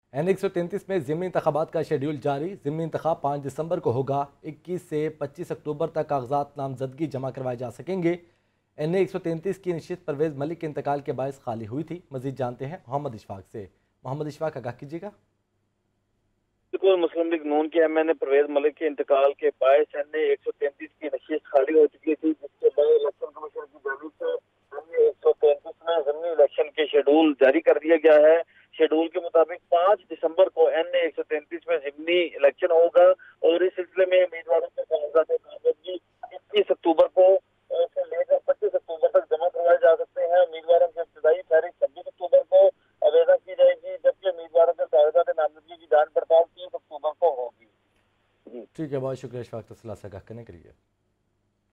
N133 में ज़िमनी इंतखाबात का शेड्यूल जारी। ज़िमनी इंतखाब 5 दिसंबर को होगा। 21 से 25 अक्टूबर तक कागजात नामजदगी जमा करवाए जा सकेंगे। N133 की नशिस्त परवेज़ मलिक के इंतकाल के बायस खाली हुई थी। मजीद जानते हैं मोहम्मद इशफाक से। मोहम्मद इशफाक, आगाह कीजिएगा। बिल्कुल, मुस्लिम लीग नून के एमएनए परवेज मलिक के इंतकाल के बायस N133 की नशिस्त खाली हो चुकी थी, जिसके बाद इलेक्शन कमीशन की जानिब से N133 में ज़िमनी इलेक्शन के शेड्यूल जारी कर दिया गया है। शेड्यूल के मुताबिक 5 दिसंबर को N133 में ज़िमनी इलेक्शन होगा और इस सिलसिले में उम्मीदवारों के कागजात नामजदगी 21 अक्टूबर को से लेकर 25 अक्टूबर तक जमा करवाए जा सकते हैं। उम्मीदवारों की इब्तिदाई तारीख 26 अक्टूबर को आवेदन की जाएगी, जबकि उम्मीदवारों के कागजात नामजदगी की जांच पड़ताल 30 अक्टूबर को होगी। ठीक है, बहुत शुक्रिया इशफाक तफसीलात से आगाह करने के लिए।